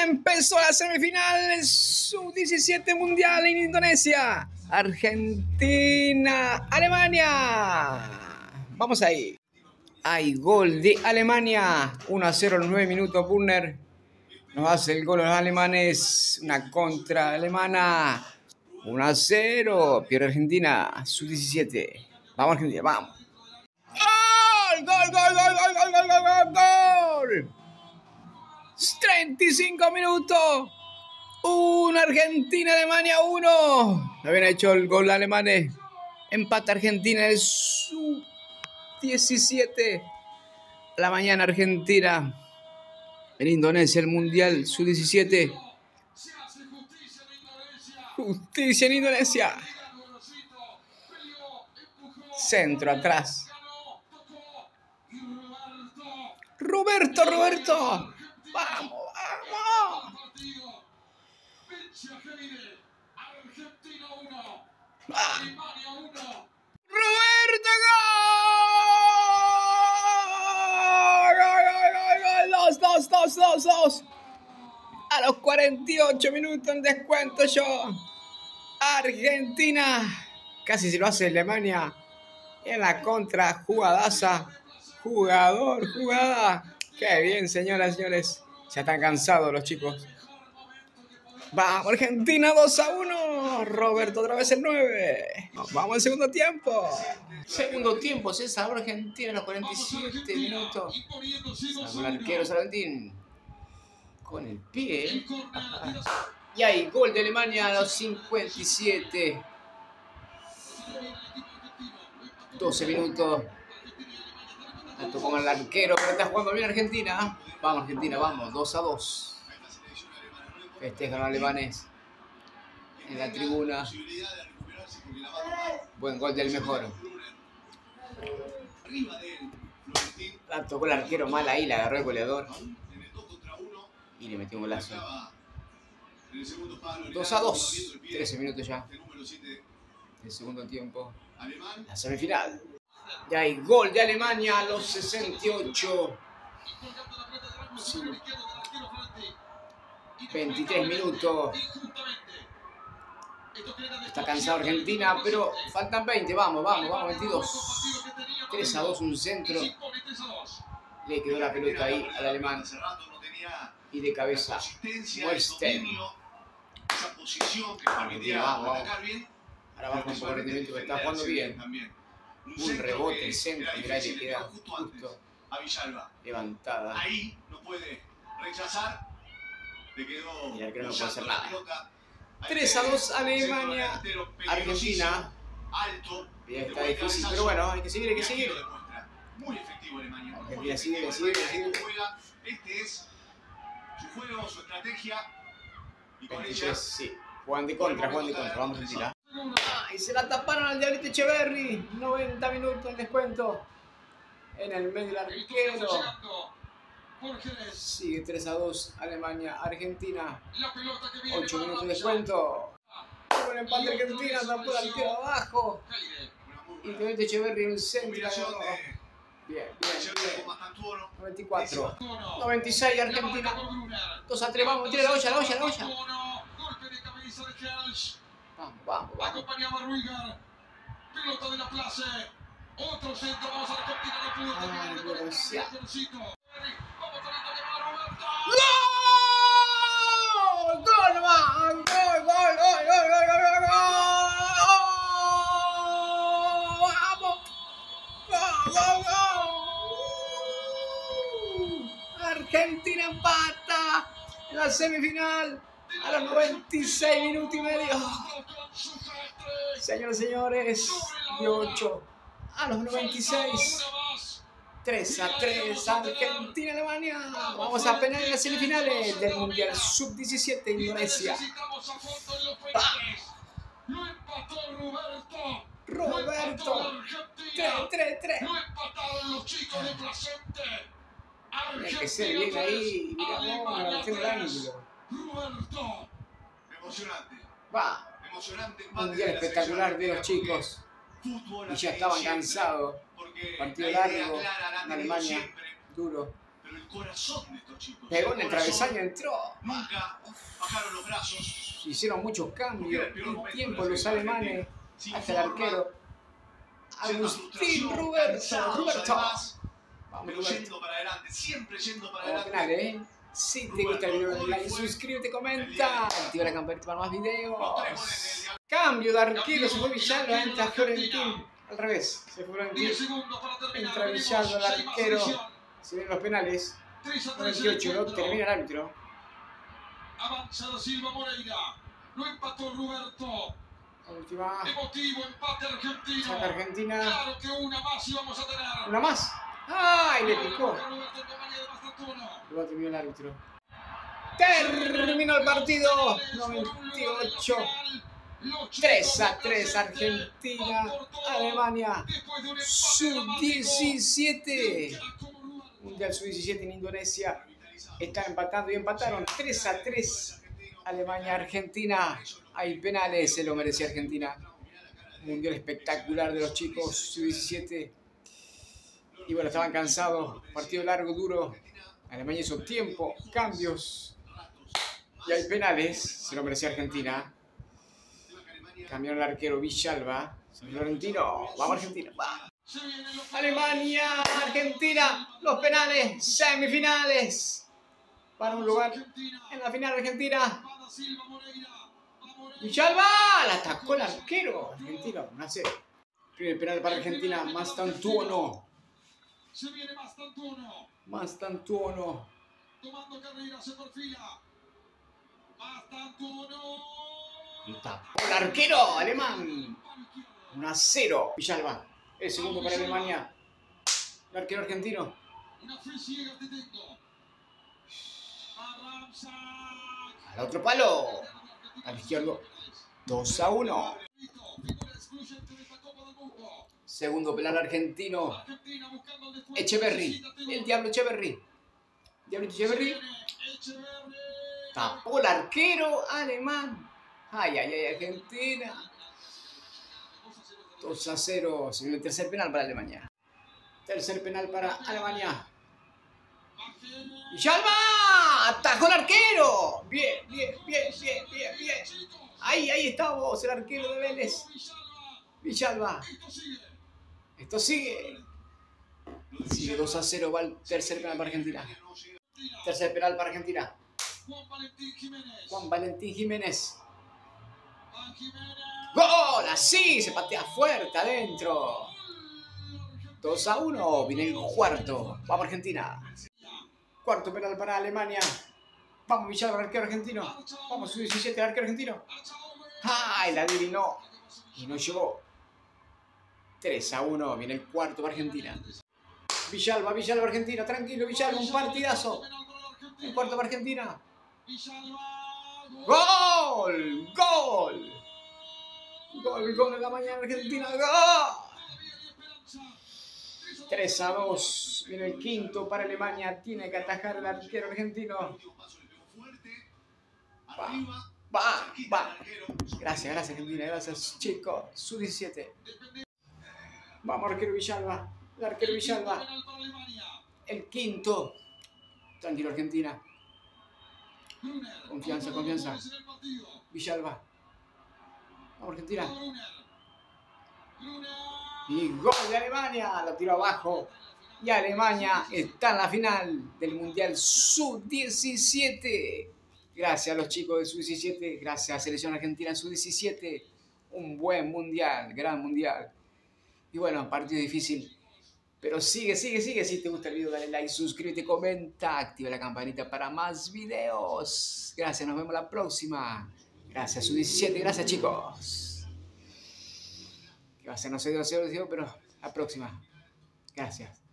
empezó la semifinal sub-17 mundial en Indonesia. Argentina, Alemania. Vamos ahí. Hay gol de Alemania. 1-0 en 9 minutos. Brunner nos hace el gol a los alemanes. Una contra alemana. 1-0. Pierde Argentina. Sub-17. Vamos Argentina, vamos. ¡Gol! ¡Gol, gol, gol, gol, gol, gol, gol, gol! 35 minutos. 1 Argentina, Alemania 1. Habían hecho el gol alemanes. Empata Argentina el sub-17. La mañana Argentina. En Indonesia el mundial sub-17. Justicia en Indonesia. Centro atrás. Roberto. Vamos. Roberto, gol. 2. A los 48 minutos en descuento yo. Argentina. Casi se lo hace Alemania. En la contra, jugadaza. Jugada. Qué bien, señoras y señores. Ya están cansados los chicos. Vamos, Argentina 2-1. Roberto otra vez el 9. Vamos al segundo tiempo. Segundo tiempo, se salvó Argentina en los 47 minutos. Salvó el arquero Salentín. Con el pie. Y hay gol de Alemania a los 57. 12 minutos. La tocó con el arquero, pero está jugando bien Argentina. Vamos Argentina, vamos. 2-2. Festejan los alemanes en la tribuna. Buen gol del mejor. La tocó el arquero mal ahí, la agarró el goleador. Y le metió un golazo. 2-2. 13 minutos ya. El segundo tiempo. La semifinal. Ya hay gol de Alemania a los 68. 23 minutos. Está cansado Argentina, pero faltan 20. Vamos, 22. 3-2, un centro. Le quedó la pelota ahí al alemán. Y de cabeza, Western. Argentina, vamos. Ahora vamos con un poco de rendimiento que está jugando bien. Un rebote, el centro, mirá, le queda justo levantada. Ahí no puede rechazar. Y el arquero no puede hacer nada. 3-2 Alemania, Argentina. Bien, está difícil, pero bueno, hay que seguir. Muy efectivo Alemania. Argentina sigue. Este es su juego, su estrategia. Y con 23, sí. Juegan de contra. Vamos Argentina. Y se la taparon al Diablito Echeverri. 90 minutos en descuento. En el medio del arquero. Sigue 3-2 Alemania, Argentina. 8 minutos de descuento. Buen empate Argentina, tapó el arquero abajo. Y Diablito Echeverri en el centro. Bien. 94. 96 Argentina. 2-3, vamos, tira la olla. Vamos. Acompañaba a Ruiger. Pelota de la Place. Otro centro. Vamos a la cortina. No pudo terminar. ¡Gol! Vamos teniendo que llamar a Roberto. ¡Gol nomás! ¡Gol! ¡Vamos! Argentina empata en la semifinal a los 96 minutos y medio. Señores y señores, de 8 a los 96. 3-3, Argentina-Alemania. Vamos a penar en las semifinales del Mundial Sub-17 Indonesia. Roberto. 3. Lo empataron los chicos de Placente. Tiene que ser bien ahí. Mirá, tiene el ángulo. Roberto. Emocionante. Emocionante. Mundial espectacular de los chicos. Fútbol Y ya estaban cansados. Partido largo en Alemania, duro. Pero el corazón de estos chicos. Pegó en el travesaño, entró. Bajaron los brazos. Hicieron muchos cambios. En tiempo los alemanes. Hasta el arquero. Agustín Roberto. Vamos, Pero yendo para adelante, siempre yendo para Vamos, adelante. penal, ¿eh? Si te gusta el video, dale like, suscríbete, comenta, activa la campanita para más videos. Cambio de arquero, se fue Villalba, entra Florentín. Al revés, se fue Florentín. Entra Villalba, el arquero. Se ven los penales. 98, ¿no? Termina el árbitro. Avanza da Silva Moreira. Lo empató Roberto. Última. Emotivo empate argentino. Saca Argentina. Claro que una más íbamos a tener. Una más. ¡Ay! Le picó. Roberto en compañía de Mastantuono. Luego terminó el árbitro. Terminó el partido. 98. 3-3 Argentina. Alemania. Sub-17. Mundial Sub-17 en Indonesia. Están empatando y empataron 3-3. Alemania, Argentina. Hay penales, se lo merecía Argentina. Mundial espectacular de los chicos Sub-17. Y bueno, estaban cansados. Partido largo, duro. Alemania hizo tiempo, cambios. Y hay penales, se lo merecía Argentina. Cambiaron el arquero Villalba. San Florentino, vamos Argentina, va. Alemania, Argentina, los penales, semifinales. Para un lugar en la final Argentina. Villalba, la atacó el arquero argentino, 1-0. Primer penal para Argentina, Mastantuono. Se viene Mastantuono. Mastantuono. Tomando carrera, se perfila. Mastantuono. Y tapó el arquero alemán. 1-0. Villalba. El segundo para Alemania. El arquero argentino. Una fe ciega te tengo. Al otro palo. Al izquierdo. 2-1. Segundo penal argentino. Echeverri. El Diablo Echeverri. Diablito Echeverri. Tapó el arquero alemán. Ay, ay, ay, Argentina. 2-0. Se viene el tercer penal para Alemania. Tercer penal para Alemania. ¡Villalba! ¡Atajó el arquero! Bien, bien, bien, bien, bien, bien. Ahí estamos, el arquero de Vélez. Villalba. Esto sigue. Sigue 2-0, va el tercer penal para Argentina. Tercer penal para Argentina. Juan Valentín Jiménez. ¡Gol! Así, se patea fuerte adentro. 2-1, viene el cuarto. Vamos Argentina. Cuarto penal para Alemania. Vamos Villalba, el arquero argentino. Vamos, Sub-17, el arquero argentino. ¡Ay! La adivinó. Y no llegó. 3-1, viene el cuarto para Argentina. Villalba, Argentina, tranquilo, Villalba, un partidazo. El cuarto para Argentina. ¡Gol! ¡Gol! Gol en la mañana Argentina. ¡Gol! 3-2. Viene el quinto para Alemania. Tiene que atajar el arquero argentino. Va. Gracias Argentina. Gracias chicos. Sub-17. Vamos arquero Villalba. El arquero Villalba. El quinto. Tranquilo Argentina. Confianza. Villalba. Vamos Argentina. Y gol de Alemania. Lo tiró abajo. Y Alemania está en la final del Mundial Sub-17. Gracias a los chicos de Sub-17. Gracias a la selección argentina Sub-17. Un buen mundial. Gran mundial. Y bueno, partido difícil. Pero sigue. Si te gusta el video, dale like, suscríbete, comenta, activa la campanita para más videos. Gracias, nos vemos la próxima. Gracias, Sub-17. Gracias, chicos. Que va a ser, no sé, pero la próxima. Gracias.